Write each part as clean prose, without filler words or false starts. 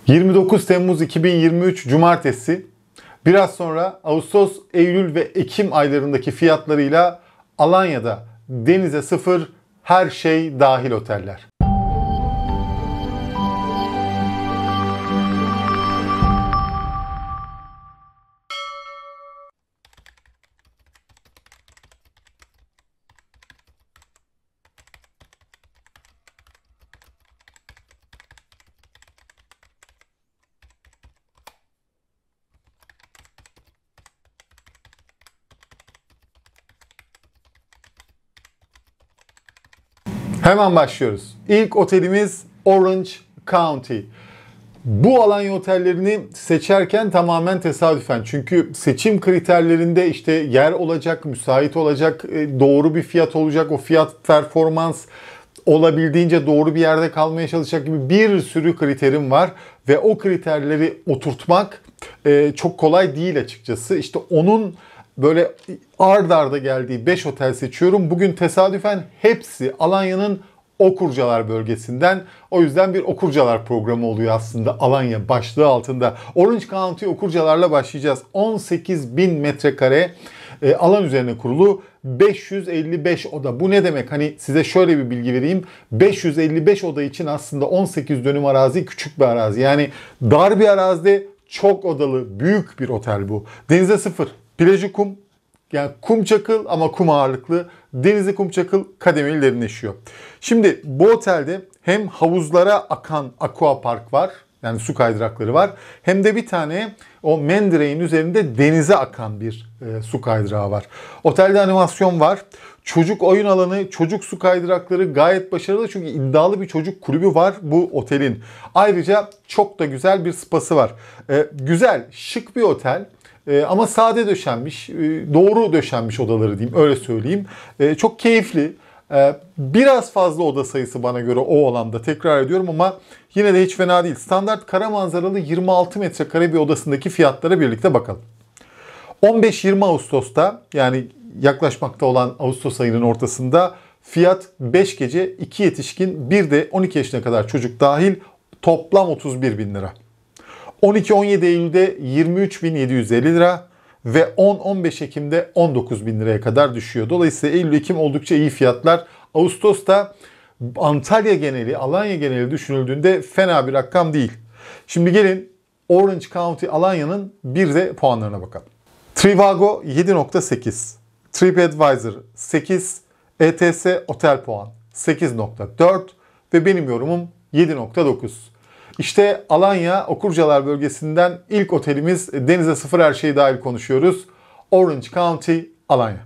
29 Temmuz 2023 Cumartesi. Biraz sonra Ağustos, Eylül ve Ekim aylarındaki fiyatlarıyla Alanya'da denize sıfır, her şey dahil oteller. Hemen başlıyoruz. İlk otelimiz Orange County. Bu Alanya otellerini seçerken tamamen tesadüfen. Çünkü seçim kriterlerinde işte yer olacak, müsait olacak, doğru bir fiyat olacak, o fiyat performans olabildiğince doğru bir yerde kalmaya çalışacak gibi bir sürü kriterim var. Ve o kriterleri oturtmak çok kolay değil açıkçası. İşte onun böyle ard arda geldiği 5 otel seçiyorum. Bugün tesadüfen hepsi Alanya'nın Okurcalar bölgesinden. O yüzden bir Okurcalar programı oluyor aslında Alanya başlığı altında. Orange County Okurcalar'la başlayacağız. 18.000 metrekare alan üzerine kurulu 555 oda. Bu ne demek? Hani size şöyle bir bilgi vereyim. 555 oda için aslında 18 dönüm arazi küçük bir arazi. Yani dar bir arazide çok odalı büyük bir otel bu. Denize sıfır. Plajı kum. Yani kum çakıl ama kum ağırlıklı. Denize kum çakıl kademeli derinleşiyor. Şimdi bu otelde hem havuzlara akan aqua park var. Yani su kaydırakları var. Hem de bir tane o mendireğin üzerinde denize akan bir su kaydırağı var. Otelde animasyon var. Çocuk oyun alanı, çocuk su kaydırakları gayet başarılı. Çünkü iddialı bir çocuk kulübü var bu otelin. Ayrıca çok da güzel bir spası var. Güzel, şık bir otel. Ama sade döşenmiş, doğru döşenmiş odaları diyeyim, öyle söyleyeyim. Çok keyifli. Biraz fazla oda sayısı bana göre o alanda, tekrar ediyorum, ama yine de hiç fena değil. Standart kara manzaralı 26 metrekare bir odasındaki fiyatlara birlikte bakalım. 15-20 Ağustos'ta, yani yaklaşmakta olan Ağustos ayının ortasında fiyat 5 gece 2 yetişkin bir de 12 yaşına kadar çocuk dahil toplam 31.000 lira. 12-17 Eylül'de 23.750 lira ve 10-15 Ekim'de 19.000 liraya kadar düşüyor. Dolayısıyla Eylül-Ekim oldukça iyi fiyatlar. Ağustos'ta Antalya geneli, Alanya geneli düşünüldüğünde fena bir rakam değil. Şimdi gelin Orange County Alanya'nın bir de puanlarına bakalım. Trivago 7.8, TripAdvisor 8, ETS Otel Puan 8.4 ve benim yorumum 7.9. İşte Alanya Okurcalar bölgesinden ilk otelimiz, denize sıfır her şey dahil konuşuyoruz. Orange County, Alanya.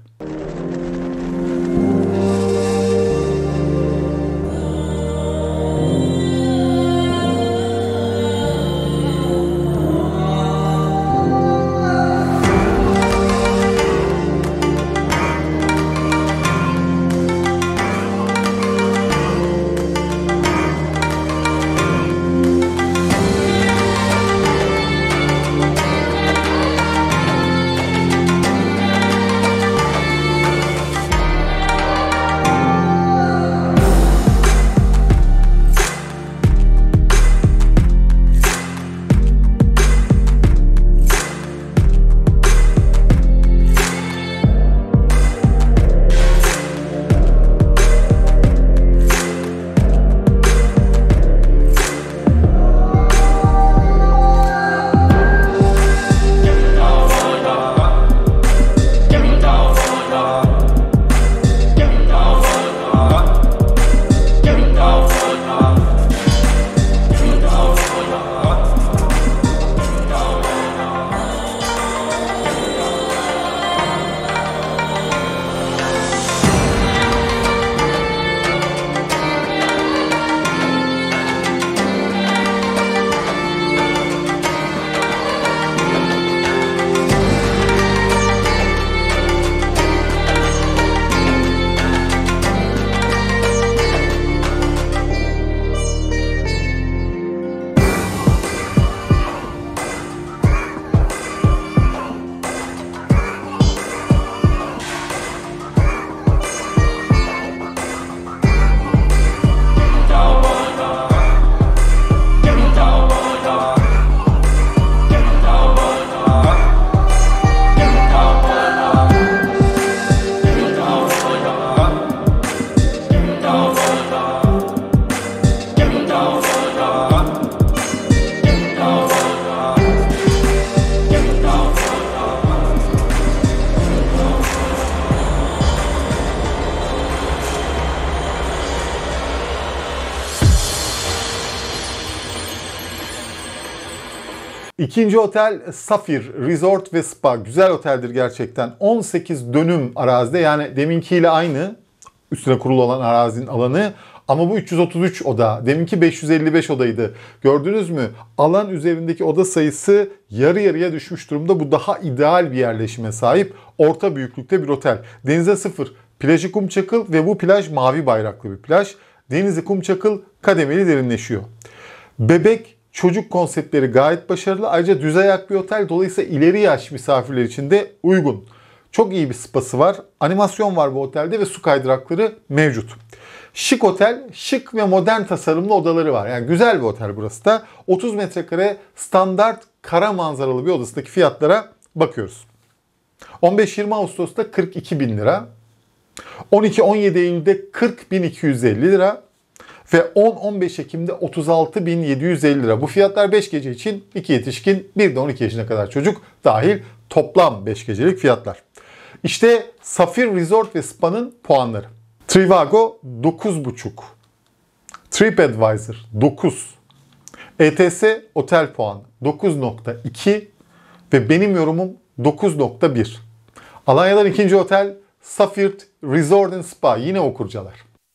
İkinci otel Safir Resort ve Spa. Güzel oteldir gerçekten. 18 dönüm arazide, yani deminkiyle aynı üstüne kurulu olan arazinin alanı. Ama bu 333 oda. Deminki 555 odaydı. Gördünüz mü? Alan üzerindeki oda sayısı yarı yarıya düşmüş durumda. Bu daha ideal bir yerleşime sahip. Orta büyüklükte bir otel. Denize sıfır. Plajı Kumçakıl ve bu plaj mavi bayraklı bir plaj. Denizi Kumçakıl kademeli derinleşiyor. Bebek çocuk konseptleri gayet başarılı. Ayrıca düz ayak bir otel. Dolayısıyla ileri yaş misafirler için de uygun. Çok iyi bir spası var. Animasyon var bu otelde ve su kaydırakları mevcut. Şık otel, şık ve modern tasarımlı odaları var. Yani güzel bir otel burası da. 30 metrekare standart kara manzaralı bir odasındaki fiyatlara bakıyoruz. 15-20 Ağustos'ta 42 bin lira. 12-17 Eylül'de 40.250 lira. Ve 10-15 Ekim'de 36.750 lira. Bu fiyatlar 5 gece için 2 yetişkin, bir de 12 yaşına kadar çocuk dahil toplam 5 gecelik fiyatlar. İşte Safir Resort ve Spa'nın puanları. Trivago 9.5. TripAdvisor 9. ETS otel puanı 9.2 ve benim yorumum 9.1. Alanya'dan ikinci otel Safir Resort and Spa, yine o kurcalar.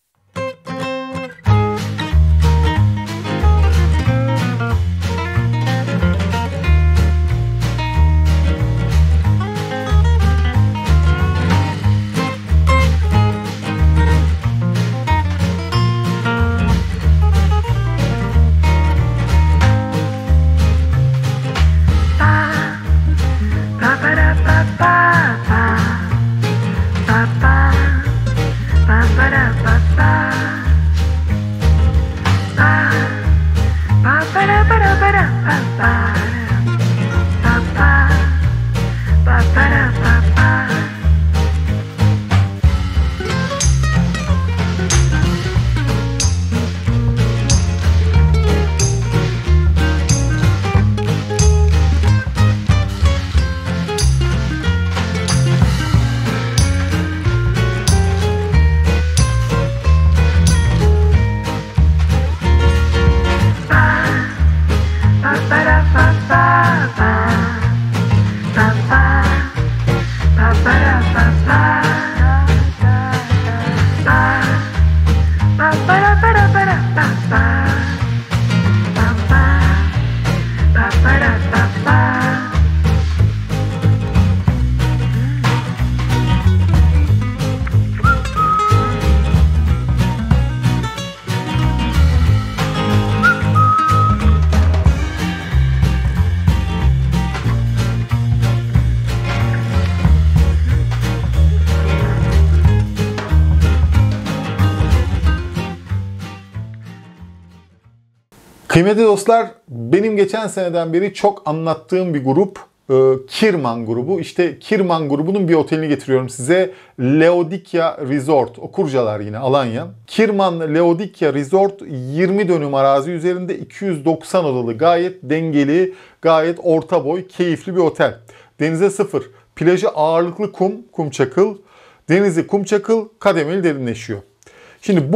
Kıymetli dostlar, benim geçen seneden beri çok anlattığım bir grup Kirman grubu. İşte Kirman grubunun bir otelini getiriyorum size. Leodikya Resort. O kurcalar yine Alanya. Kirman Leodikya Resort 20 dönüm arazi üzerinde 290 odalı, gayet dengeli, gayet orta boy, keyifli bir otel. Denize sıfır. Plajı ağırlıklı kumçakıl. Denizi kumçakıl, kademeli derinleşiyor. Şimdi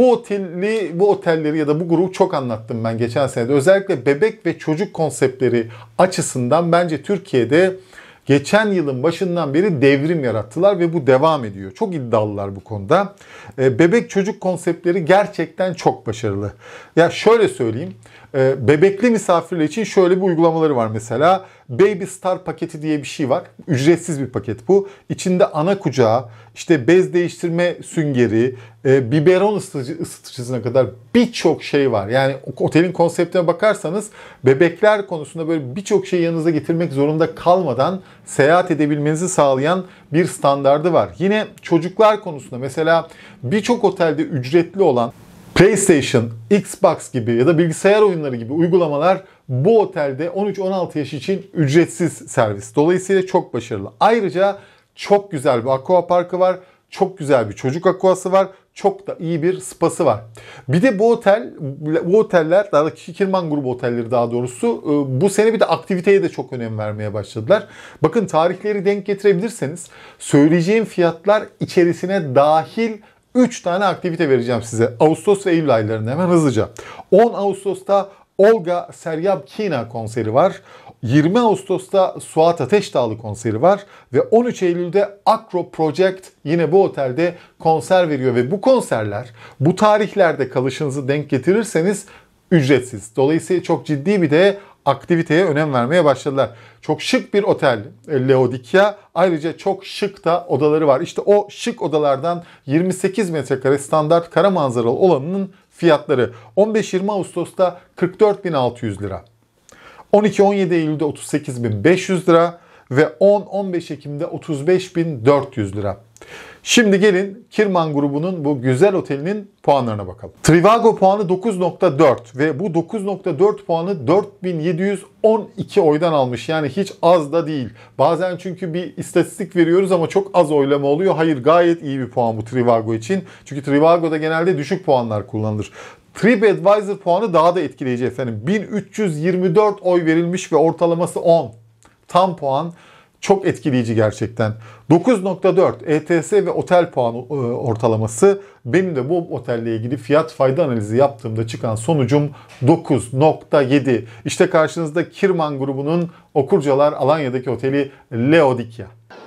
bu otelleri ya da bu grubu çok anlattım ben geçen senede. Özellikle bebek ve çocuk konseptleri açısından bence Türkiye'de geçen yılın başından beri devrim yarattılar ve bu devam ediyor. Çok iddialılar bu konuda. Bebek çocuk konseptleri gerçekten çok başarılı. Ya şöyle söyleyeyim. Bebekli misafirler için şöyle bir uygulamaları var mesela. Baby Star paketi diye bir şey var. Ücretsiz bir paket bu. İçinde ana kucağı, işte bez değiştirme süngeri, biberon ısıtıcısına kadar birçok şey var. Yani otelin konseptine bakarsanız bebekler konusunda böyle birçok şeyi yanınıza getirmek zorunda kalmadan seyahat edebilmenizi sağlayan bir standardı var. Yine çocuklar konusunda mesela birçok otelde ücretli olan PlayStation, Xbox gibi ya da bilgisayar oyunları gibi uygulamalar bu otelde 13-16 yaş için ücretsiz servis. Dolayısıyla çok başarılı. Ayrıca çok güzel bir aqua parkı var. Çok güzel bir çocuk aquası var. Çok da iyi bir spası var. Bir de bu oteller, daha da Kirman grubu otelleri daha doğrusu, bu sene bir de aktiviteye de çok önem vermeye başladılar. Bakın, tarihleri denk getirebilirseniz söyleyeceğim fiyatlar içerisine dahil 3 tane aktivite vereceğim size. Ağustos ve Eylül aylarında hemen hızlıca. 10 Ağustos'ta Olga Seryabkina konseri var. 20 Ağustos'ta Suat Ateşdağlı konseri var ve 13 Eylül'de Acro Project yine bu otelde konser veriyor ve bu konserler bu tarihlerde kalışınızı denk getirirseniz ücretsiz. Dolayısıyla çok ciddi bir de aktiviteye önem vermeye başladılar. Çok şık bir otel Laodicea. Ayrıca çok şık da odaları var. İşte o şık odalardan 28 metrekare standart kara manzaralı olanının fiyatları 15-20 Ağustos'ta 44.600 lira. 12-17 Eylül'de 38.500 lira ve 10-15 Ekim'de 35.400 lira. Şimdi gelin Kirman grubunun bu güzel otelinin puanlarına bakalım. Trivago puanı 9.4 ve bu 9.4 puanı 4712 oydan almış. Yani hiç az da değil. Bazen çünkü bir istatistik veriyoruz ama çok az oylama oluyor. Hayır, gayet iyi bir puan bu Trivago için. Çünkü Trivago'da genelde düşük puanlar kullanılır. TripAdvisor puanı daha da etkileyici efendim. 1324 oy verilmiş ve ortalaması 10. Tam puan. Çok etkileyici gerçekten. 9.4 ETS ve otel puanı ortalaması. Benim de bu otelle ilgili fiyat fayda analizi yaptığımda çıkan sonucum 9.7. İşte karşınızda Kirman grubunun Okurcalar Alanya'daki oteli Laodicea.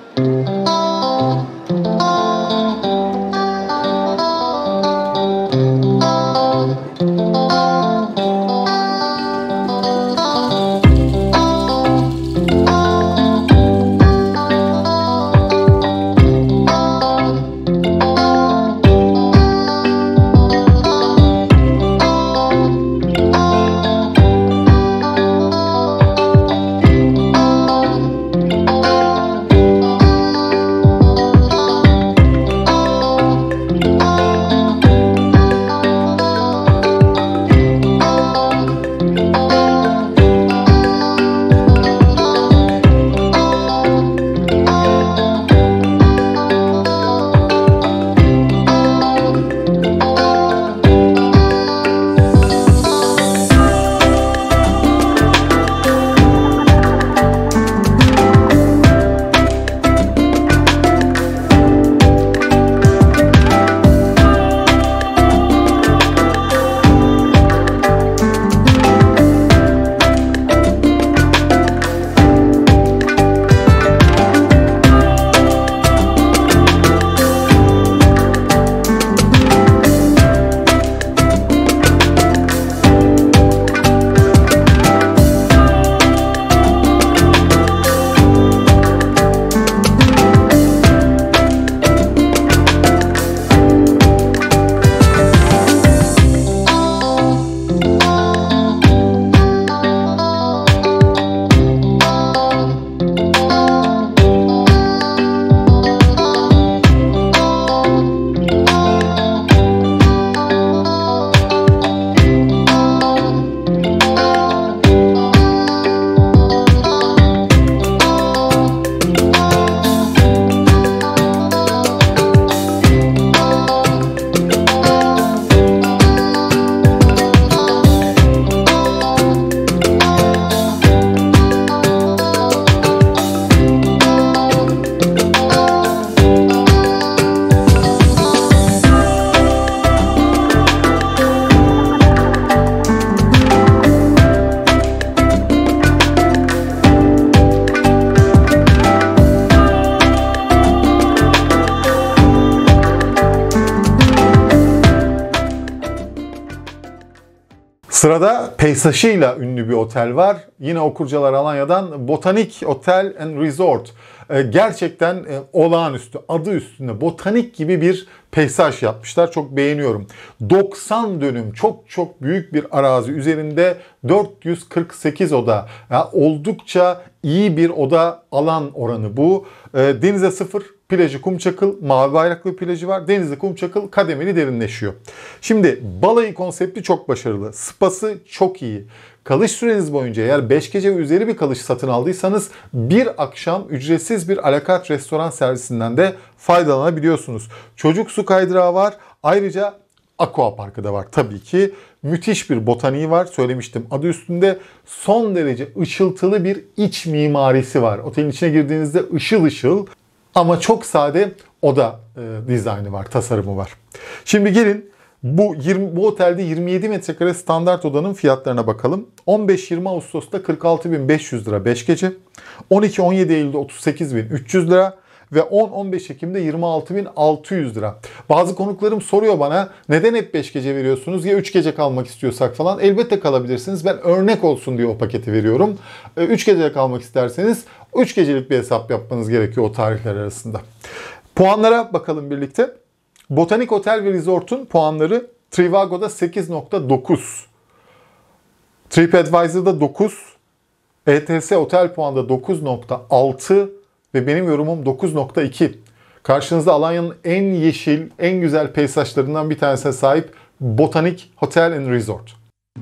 Sırada peyzajıyla ünlü bir otel var. Yine Okurcalar Alanya'dan Botanik Otel and Resort. Gerçekten olağanüstü, adı üstünde botanik gibi bir peyzaj yapmışlar. Çok beğeniyorum. 90 dönüm çok büyük bir arazi üzerinde 448 oda. Yani oldukça iyi bir oda alan oranı bu. Denize sıfır. Plajı Kumçakıl, mavi bayraklı plajı var. Denizli Kumçakıl kademeli derinleşiyor. Şimdi balayı konsepti çok başarılı. Spası çok iyi. Kalış süreniz boyunca eğer 5 gece ve üzeri bir kalış satın aldıysanız bir akşam ücretsiz bir alakart restoran servisinden de faydalanabiliyorsunuz. Çocuk su kaydırağı var. Ayrıca aqua parkı da var tabii ki. Müthiş bir botaniği var. Söylemiştim adı üstünde. Son derece ışıltılı bir iç mimarisi var. Otelin içine girdiğinizde ışıl ışıl ama çok sade oda dizaynı var, tasarımı var. Şimdi gelin Bu otelde 27 metrekare standart odanın fiyatlarına bakalım. 15-20 Ağustos'ta 46.500 lira 5 gece. 12-17 Eylül'de 38.300 lira. Ve 10-15 Ekim'de 26.600 lira. Bazı konuklarım soruyor bana, neden hep 5 gece veriyorsunuz? Ya 3 gece kalmak istiyorsak falan. Elbette kalabilirsiniz. Ben örnek olsun diye o paketi veriyorum. 3 gece kalmak isterseniz 3 gecelik bir hesap yapmanız gerekiyor o tarihler arasında. Puanlara bakalım birlikte. Botanik Otel ve Resort'un puanları Trivago'da 8.9. TripAdvisor'da 9. ETS Otel puanında 9.6. Ve benim yorumum 9.2. Karşınızda Alanya'nın en yeşil, en güzel peyzajlarından bir tanesine sahip Botanik Hotel and Resort.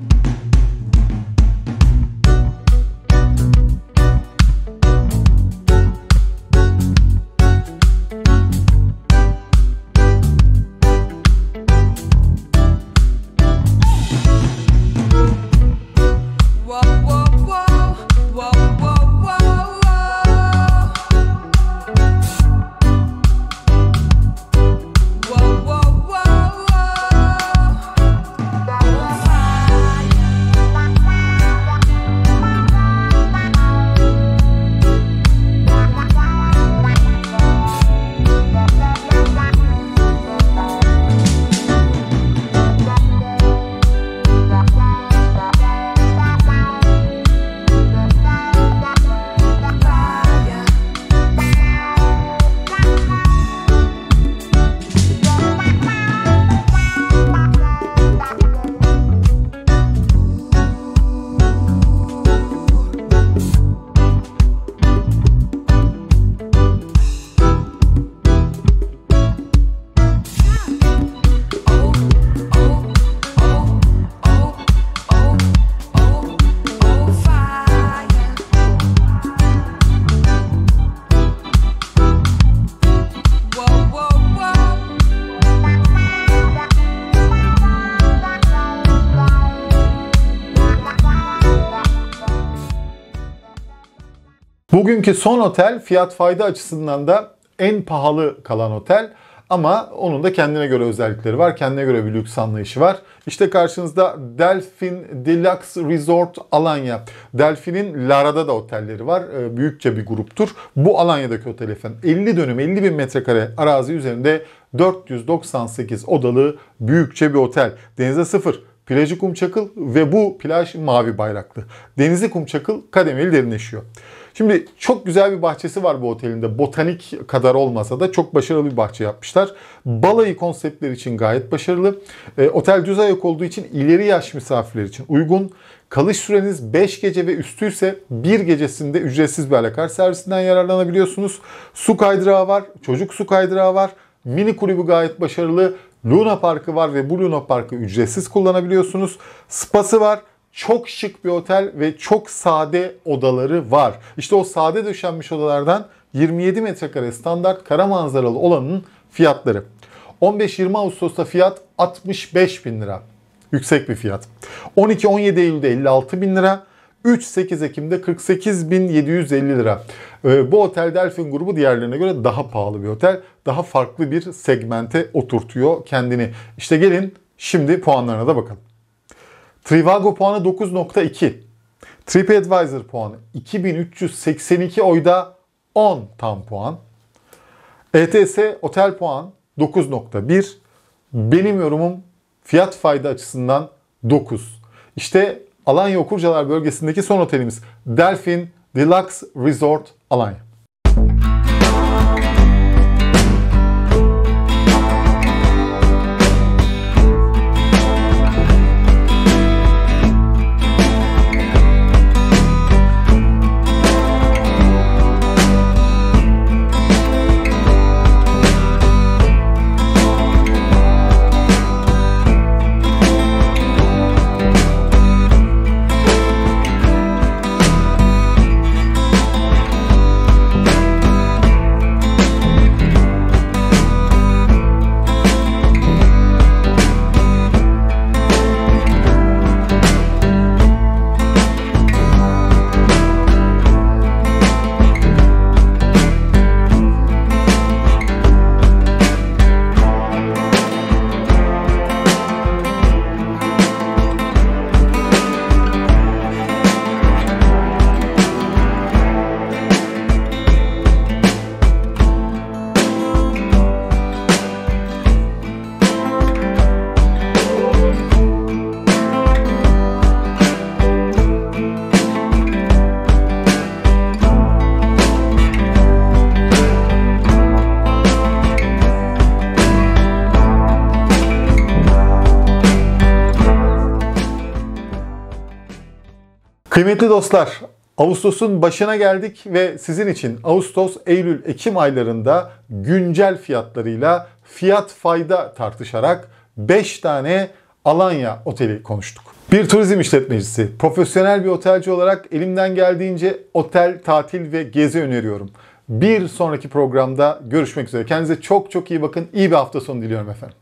Bugünkü son otel fiyat fayda açısından da en pahalı kalan otel. Ama onun da kendine göre özellikleri var. Kendine göre bir lüks anlayışı var. İşte karşınızda Delfin Deluxe Resort Alanya. Delfin'in Lara'da da otelleri var. Büyükçe bir gruptur. Bu Alanya'daki otel efendim. 50 dönüm 50 bin metrekare arazi üzerinde 498 odalı büyükçe bir otel. Denize sıfır. Plajı Kumçakıl ve bu plaj mavi bayraklı. Denizi Kumçakıl kademeli derinleşiyor. Şimdi çok güzel bir bahçesi var bu otelinde. Botanik kadar olmasa da çok başarılı bir bahçe yapmışlar. Balayı konseptleri için gayet başarılı. Otel düz ayak olduğu için ileri yaş misafirler için uygun. Kalış süreniz 5 gece ve üstüyse bir gecesinde ücretsiz bir alakart servisinden yararlanabiliyorsunuz. Su kaydırağı var, çocuk su kaydırağı var. Mini kulübü gayet başarılı. Luna Parkı var ve bu Luna Parkı ücretsiz kullanabiliyorsunuz. Spası var. Çok şık bir otel ve çok sade odaları var. İşte o sade döşenmiş odalardan 27 metrekare standart kara manzaralı olanın fiyatları. 15-20 Ağustos'ta fiyat 65 bin lira. Yüksek bir fiyat. 12-17 Eylül'de 56 bin lira. 3-8 Ekim'de 48.750 lira. Bu otel Delfin grubu diğerlerine göre daha pahalı bir otel. Daha farklı bir segmente oturtuyor kendini. İşte gelin şimdi puanlarına da bakalım. Trivago puanı 9.2. TripAdvisor puanı 2382 oyda 10 tam puan. ETS otel puan 9.1. Benim yorumum fiyat fayda açısından 9. İşte Alanya Okurcalar bölgesindeki son otelimiz Delfin Deluxe Resort Alanya. Kıymetli dostlar, Ağustos'un başına geldik ve sizin için Ağustos, Eylül, Ekim aylarında güncel fiyatlarıyla fiyat fayda tartışarak 5 tane Alanya oteli konuştuk. Bir turizm işletmecisi, profesyonel bir otelci olarak elimden geldiğince otel, tatil ve gezi öneriyorum. Bir sonraki programda görüşmek üzere. Kendinize çok çok iyi bakın. İyi bir hafta sonu diliyorum efendim.